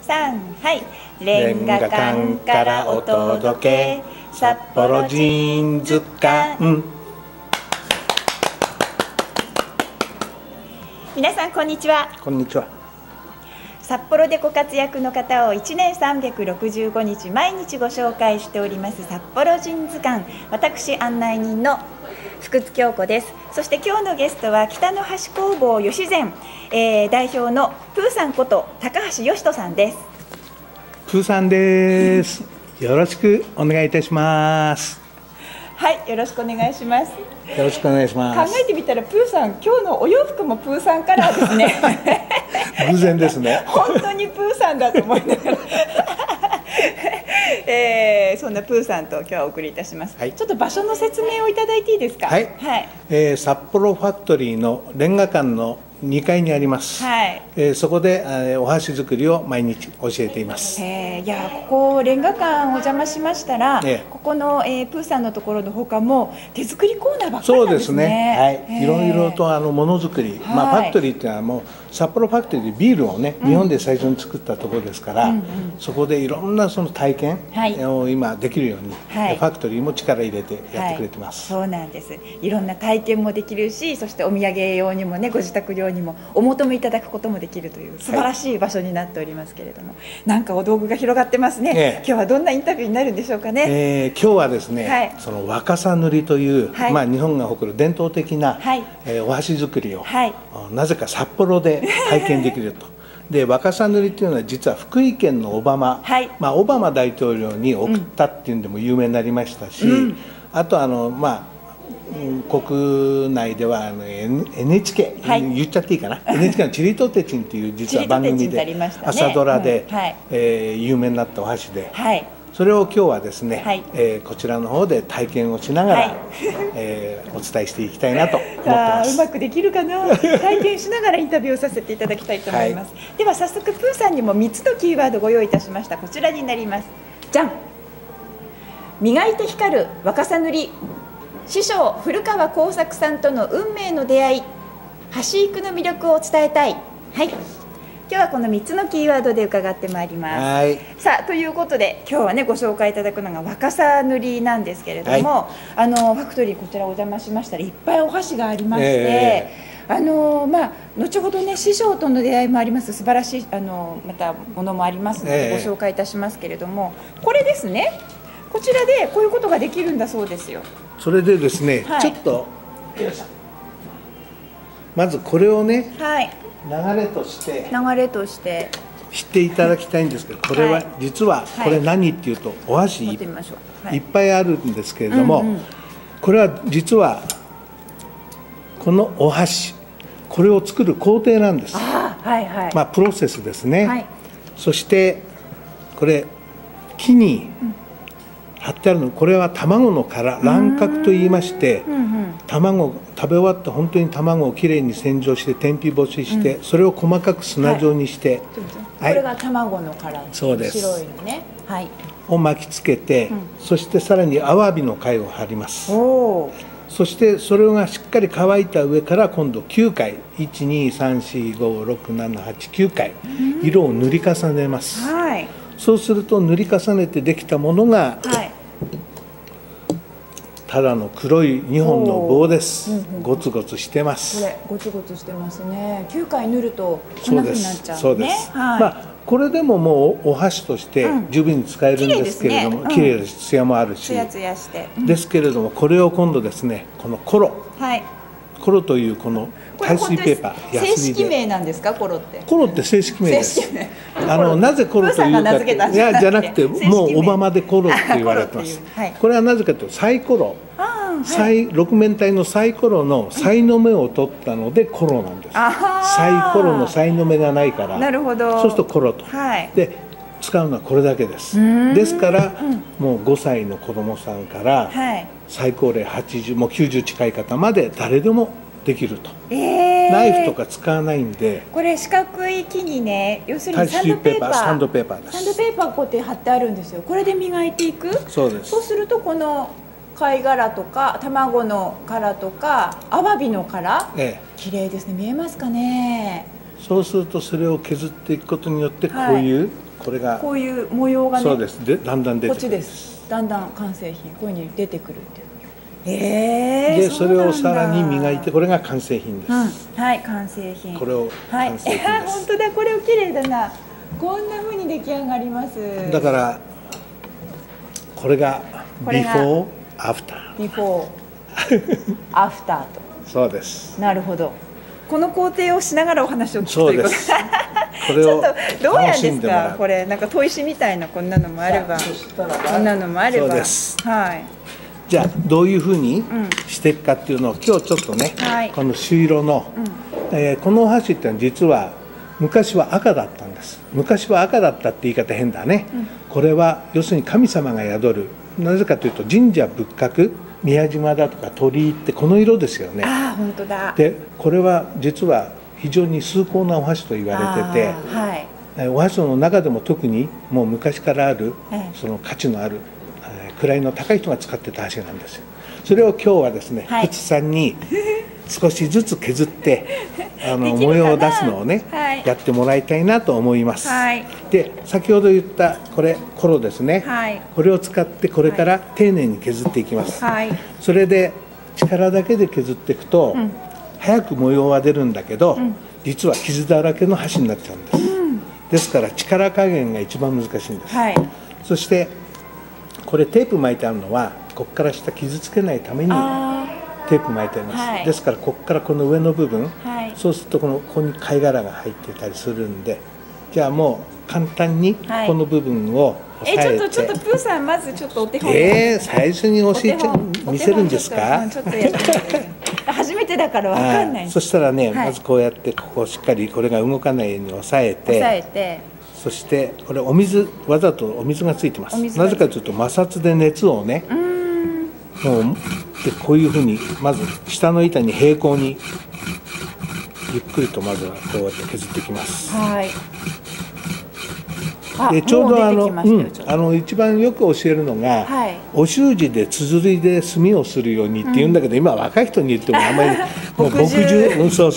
3、はい。レンガ館からお届け、札幌ジーンズ館。皆さんこんにちは。 こんにちは。 札幌でご活躍の方を1年365日毎日ご紹介しております札幌ジーンズ館。私案内人の福津京子です。そして今日のゲストは北の端工房吉善、代表のプーさんこと高橋義人さんです。 プーさんです。よろしくお願いいたします。 はい、よろしくお願いします。 よろしくお願いします。 考えてみたらプーさん、今日のお洋服もプーさんカラーですね。 偶然ですね。 本当にプーさんだと思いながら。そんなプーさんと今日はお送りいたします、はい、ちょっと場所の説明をいただいていいですか。 はい、はい、札幌ファクトリーのレンガ館の2階にあります、はい、そこでお箸作りを毎日教えています。 いや、ここレンガ館お邪魔しましたら、ここの、プーさんのところのほかも手作りコーナーばっかりなんですね。そうですね、 はい、いろいろとものづくり、ファクトリーっていうのはもう札幌ファクトリーでビールをね、日本で最初に作ったところですから、そこでいろんなその体験を今できるように、ファクトリーも力入れてやってくれてます。 そうなんです。いろんな体験もできるし、そしてお土産用にもね、ご自宅用にもお求めいただくこともできるという素晴らしい場所になっておりますけれども、なんかお道具が広がってますね。今日はどんなインタビューになるんでしょうかね。 今日はですね、その若狭塗りという、日本が誇る伝統的な、お箸作りを、なぜか札幌で体験できると。で、若狭塗りっていうのは実は福井県の小浜、オバマ大統領に送ったっていうんでも有名になりましたし、あと国内ではNHK、言っちゃっていいかな、NHK の「ちりとてちん」っていう実は番組で朝ドラで有名になったお箸で、それを今日はですね、こちらの方で体験をしながらお伝えしていきたいなと思ってます。 うまくできるかな。体験しながらインタビューをさせていただきたいと思います。では早速プーさんにも3つのキーワードをご用意いたしました。こちらになります。じゃん。磨いて光る若狭塗り。師匠古川耕作さんとの運命の出会い、箸育の魅力を伝えたい。はい、今日はこの3つのキーワードで伺ってまいります。さあ、ということで今日はねご紹介いただくのが若狭塗りなんですけれども、ファクトリーこちらお邪魔しましたらいっぱいお箸がありまして、後ほどね師匠との出会いもあります。素晴らしいまたものもありますのでご紹介いたしますけれども、これですね、こちらでこういうことができるんだそうですよ。 それでですね、ちょっとまずこれをね、流れとして知っていただきたいんですけど、これは実はこれ何っていうとお箸いっぱいあるんですけれども、これは実はこのお箸、これを作る工程なんです。プロセスですね。そしてこれ木に貼ってあるの、これは卵の殻、卵殻といいまして、卵食べ終わって本当に卵をきれいに洗浄して天日干しして、それを細かく砂状にして、 これが卵の殻、 そうです、 白いのね、 を巻きつけて、そしてさらにアワビの貝を貼ります。そしてそれがしっかり乾いた上から今度9回、123456789回色を塗り重ねます。そうすると塗り重ねてできたものが、ただの黒い2本の棒です。ゴツゴツしてます。 これゴツゴツしてますね。9回塗るとこんな風になっちゃう。 そうです。これでももうお箸として十分に使えるんですけれども、綺麗です。艶もあるし。ですけれども、これを今度ですね、このコロというこの耐水ペーパー、 正式名なんですか、コロって。 コロって正式名です。なぜコロというか、いやじゃなくて、もうオバマでコロって言われてます。これはなぜかというとサイコロ、六面体のサイコロの才の目を取ったのでコロなんです。サイコロの才の目がないから、そうするとコロと。で使うのはこれだけです。ですからもう5歳の子供さんから最高齢80、もう90近い方まで誰でもできると。ナイフとか使わないんで、 これ四角い木にね、要するにサンドペーパー、 サンドペーパーです。 サンドペーパーこうやって貼ってあるんですよ。これで磨いていく。 そうです。 そうするとこの貝殻とか卵の殻とかアワビの殻、綺麗ですね。見えますかね。 そうするとそれを削っていくことによってこういうこれがこういう模様がね、 そうです。でだんだん出てくる。 こっちです。だんだん完成品こういうふうに出てくるっていう。 でそれをさらに磨いて、これが完成品です。 はい、完成品。 これを完成品です。 本当だ、これを綺麗だな。こんな風に出来上がります。 だからこれがビフォーアフター。 ビフォーアフターと。そうです。なるほど。この工程をしながらお話を聞くということ。これをどうやんですか。これなんか砥石みたいなこんなのもあれば、こんなのもあれば。そうです。はい。 じゃあどういうふうにしていくかっていうのを今日ちょっとね、この朱色の、このお箸ってのは実は昔は赤だったんです。昔は赤だったって言い方変だね。これは要するに神様が宿る、なぜかというと神社仏閣、宮島だとか鳥居ってこの色ですよね。 ああ、本当だ。 でこれは実は非常に崇高なお箸と言われてて、お箸の中でも特にもう昔からある、その価値のある位の高い人が使ってた箸なんですよ。それを今日はですね、福地さんに少しずつ削って模様を出すのをね、やってもらいたいなと思います。で先ほど言ったこれコロですね、これを使ってこれから丁寧に削っていきます。それで力だけで削っていくと、早く模様は出るんだけど、実は傷だらけの箸になっちゃうんです。ですから力加減が一番難しいんです。そしてこれテープ巻いてあるのはここから下傷つけないためにテープ巻いてあります。ですからここからこの上の部分、そうするとここに貝殻が入ってたりするんで、じゃあもう簡単にこの部分を押さえて、 ちょっとプーさんまずちょっとお手本最初に見せるんですか。 ちょっとやって初めてだからわかんない。 そしたらね、まずこうやってここをしっかりこれが動かないように押さえて、そしてこれお水、わざとお水がついてます。なぜかというと摩擦で熱をね、もうでこういうふうにまず下の板に平行にゆっくりとまずはこうやって削っていきます。でちょうど一番よく教えるのが、お習字で綴りで墨をするようにって言うんだけど、今若い人に言ってもあんまりもう墨汁、そう。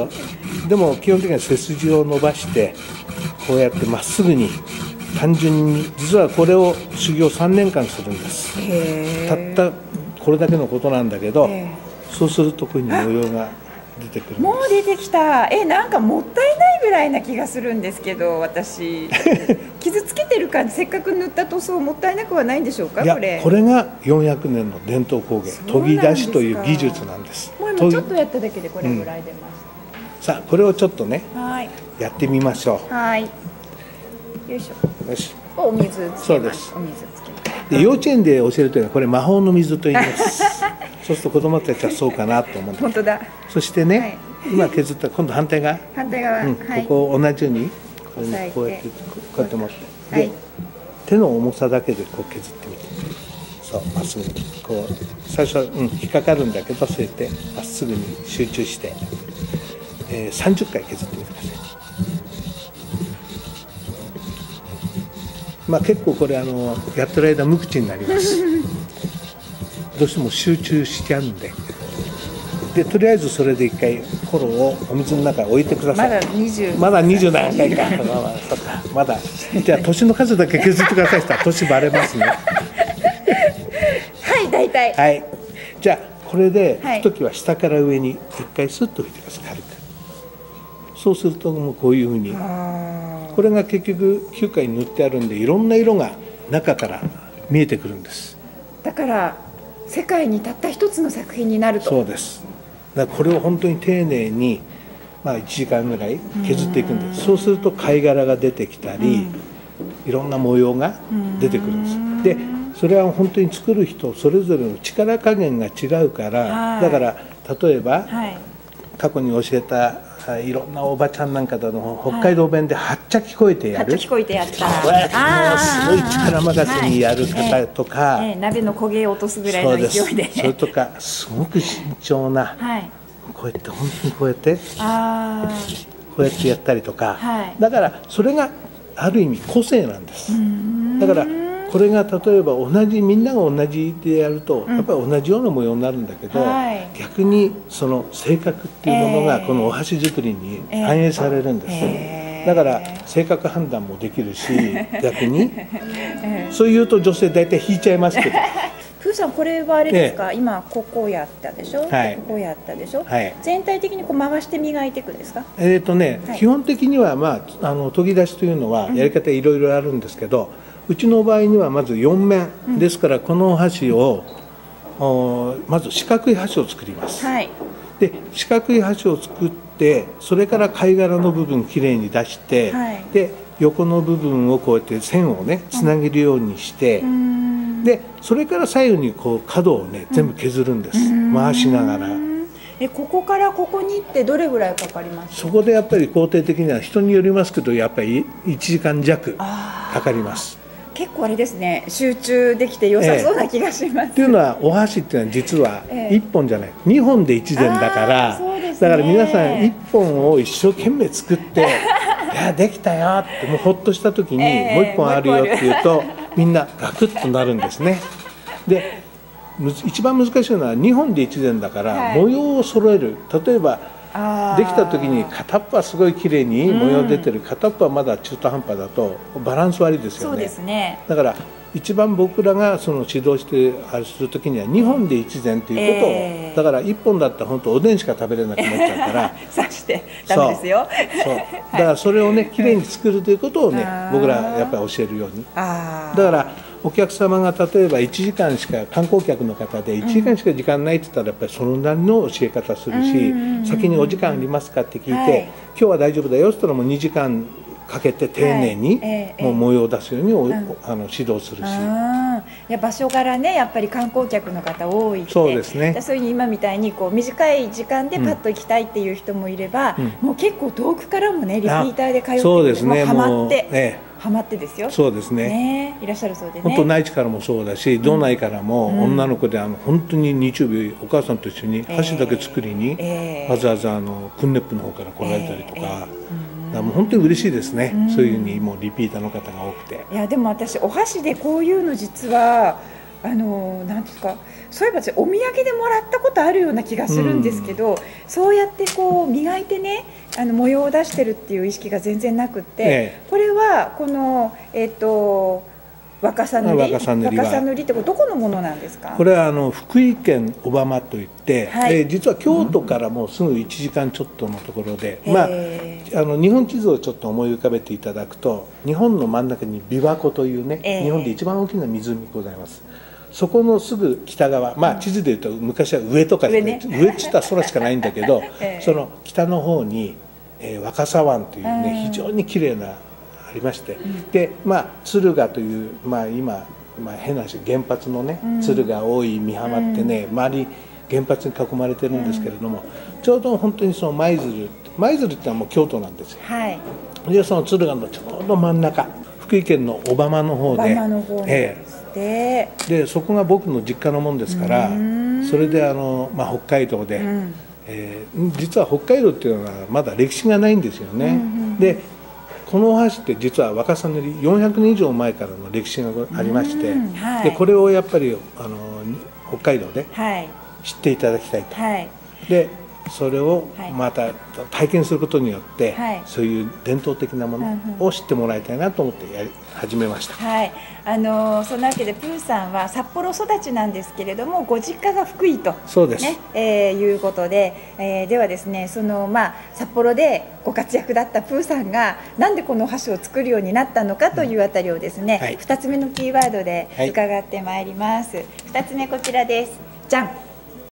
でも基本的には背筋を伸ばしてこうやってまっすぐに単純に、実はこれを修行3年間するんです。たったこれだけのことなんだけど、そうするとこういうふうに模様が出てくるんです。 もう出てきた。なんかもったいないぐらいな気がするんですけど、私傷つけてるからせっかく塗った塗装もったいなくはないんでしょうか。これが 400年の伝統工芸研ぎ出しという技術なんです。 もう今ちょっとやっただけでこれぐらい出ました。さあこれをちょっとね、やってみましょう。 よいしょ。よし。お水つけます。 そうです。 お水つけます。 で幼稚園で教えるというのはこれ魔法の水と言います。そうすると子供たちはそうかなと思うんです。 本当だ。 そしてね、今削った今度反対側、ここを同じようにこうやってこうやって持って、で手の重さだけでこう削ってみて、そうまっすぐにこう最初は引っかかるんだけど、そうやってまっすぐに集中して、30回削ってみてください。結構これやってる間無口になります。どうしても集中しちゃうんで、とりあえずそれで一回コロをお水の中に置いてください。まだ20何回か。まだじゃあ年の数だけ削ってください。したら年バレますね。 大体。 じゃあこれで拭くときは下から上に一回スッと拭いてください。軽く。そうするともうこういうふうに、これが結局9回塗ってあるんで、いろんな色が中から見えてくるんです。 だから世界にたった一つの作品になると。 そうです。だからこれを本当に丁寧に、1時間ぐらい削っていくんです。そうすると貝殻が出てきたり、いろんな模様が出てくるんです。でそれは本当に作る人それぞれの力加減が違うから、だから例えば、過去に教えたいろんなおばちゃんなんかだの北海道弁ではっちゃ聞こえてやる、 聞こえてやったらすごい力任せにやる方とか、 鍋の焦げを落とすぐらいの勢いで、 それとかすごく慎重な、こうやって本当にこうやってやったりとか、だからそれがある意味個性なんです。だからこれが例えばみんなが同じでやるとやっぱり同じような模様になるんだけど、逆にその性格っていうものがこのお箸作りに反映されるんです。 だから性格判断もできるし、逆にそう言うと女性大体引いちゃいますけど。 プーさん、これはあれですか、今ここやったでしょ、はい、ここやったでしょ、はい、全体的にこう回して磨いていくんですか？ 基本的には、研ぎ出しというのはやり方いろいろあるんですけど、うちの場合にはまず4面、ですからこのお箸をまず四角い箸を作ります、はい、で四角い箸を作って、それから貝殻の部分きれいに出して、はい、で横の部分をこうやって線をねつなげるようにして、でそれから左右にこう角をね全部削るんです、回しながら。 ここからここにってどれぐらいかかります？ そこでやっぱり工程的には人によりますけど、やっぱり1時間弱かかります。 結構あれですね、集中できて良さそうな気がします。 というのは、お箸っていうのは実は1本じゃない、2本で1膳だから、だから皆さん1本を一生懸命作って「いやできたよ」ってもうほっとした時に「もう1本あるよ」って言うとみんなガクッとなるんですね。で一番難しいのは2本で1膳だから、模様を揃える。例えばできた時に片っぽはすごい綺麗に模様出てる、片っぽはまだ中途半端だとバランス悪いですよね。 そうですね。 だから一番僕らがその指導してあれする時には2本で1膳ということを、だから1本だったら本当おでんしか食べれなくなっちゃうから刺してダメですよ。 そうだからそれをね綺麗に作るということをね、僕らやっぱり教えるように。だからお客様が例えば1時間しか、観光客の方で1時間しか時間ないって言ったらやっぱりそのなりの教え方するし、先にお時間ありますかって聞いて、今日は大丈夫だよって言ったらもう2時間かけて丁寧にもう模様を出すように指導するし、 いや場所柄ね、やっぱり観光客の方多いって、 そうですね、 そういう今みたいにこう短い時間でパッと行きたいっていう人もいれば、もう結構遠くからもねリピーターで通ってくる、もうハマって。ハマってですよ。 そうですね。 いらっしゃるそうでね。 本当内地からもそうだし、道内からも女の子で本当に日曜日お母さんと一緒に箸だけ作りにわざわざクンネップの方から来られたりとか。もう本当に嬉しいですね。そういうふうにもうリピーターの方が多くて。 いやでも私お箸でこういうの実はなんですか、そういえばお土産でもらったことあるような気がするんですけど、そうやってこう磨いてね模様を出してるっていう意識が全然なくって、これはこの若狭塗り、若狭塗りってどこのものなんですか？ これは福井県小浜といって、実は京都からもうすぐ1時間ちょっとのところで、日本地図をちょっと思い浮かべていただくと、日本の真ん中に琵琶湖というね、日本で一番大きな湖がございます。そこのすぐ北側、地図でいうと昔は上とか上って言ったら空しかないんだけど、その北の方に若狭湾というね、非常に綺麗なありまして、で敦賀という、今変な話、原発のね敦賀大井美浜ってね、周り原発に囲まれてるんですけれども、ちょうど本当にその舞鶴ってのはもう京都なんですよ。でその敦賀のちょうど真ん中、福井県の小浜の方で、でそこが僕の実家のもんですから、それで北海道で、実は北海道っていうのはまだ歴史がないんですよね。でこのお箸って実は若狭塗り400年以上前からの歴史がありまして、でこれをやっぱり北海道で知っていただきたいと。でそれをまた体験することによって、そういう伝統的なものを知ってもらいたいなと思って始めました。 そんなわけでプーさんは札幌育ちなんですけれども、ご実家が福井と、 そうです、 いうことで、ではですね、札幌でご活躍だったプーさんがなんでこのお箸を作るようになったのかというあたりをですね、2つ目のキーワードで伺ってまいります。2つ目こちらです。じゃん。